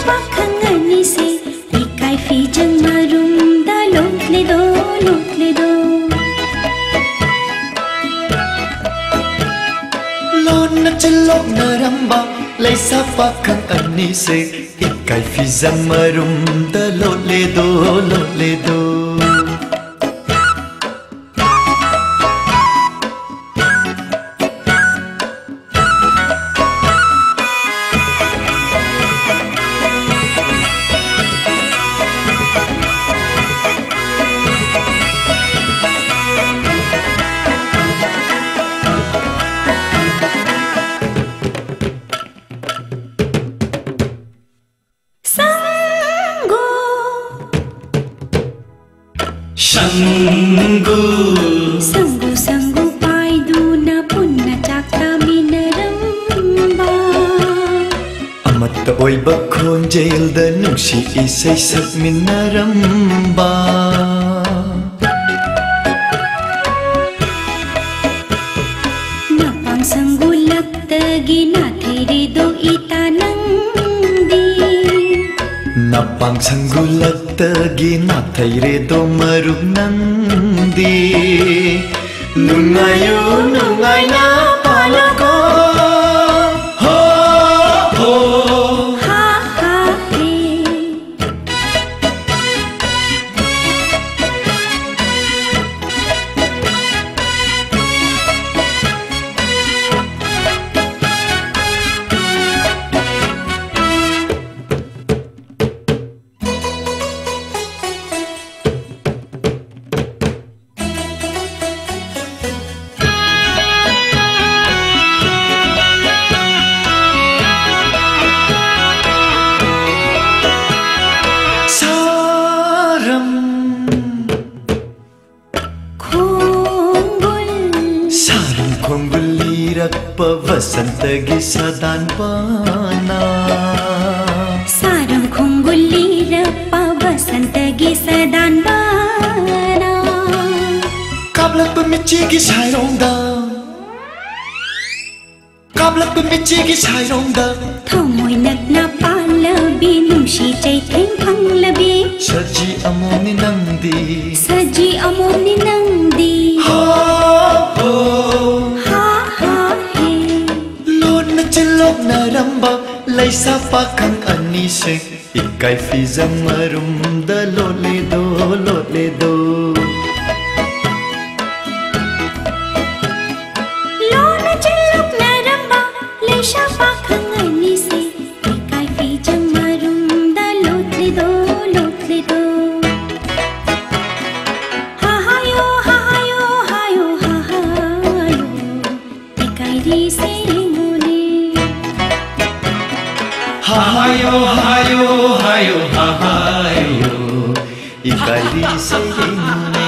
पाखं अनि से इकाई फिजं marum da lot le do lon na celok na ramba lai sa pakhang ani se ikai fizang marum da lot le do Sanggu paiduna punna chakta minaramba Amatta oiba khonjel da nungsi isai sak minaramba Napang sanggu laktagi na thiri do itanandi Napang sanggulat tagi na thaire do marug nandi Nungayo nungay na palako Ho ho ha ha he Khongulirakpa vasantagi sadan pana Sarang khongulirappa vasantagi sadan bana Kablak pemichigi sairongda Kablak pemichigi sairongda Thamoi nakna palabi nungsi chai theng phanglabi Saji amoni nangdi Saji amoni nangdi Ho ho Celok na ramba lai sa pakhang ani se ikai fizang marum da lot le do Lona celok na ramba lai sa pakhang ani se ikai fizang marum da lot le do Ha ha yo ikai ri se Hayo, ikai di sa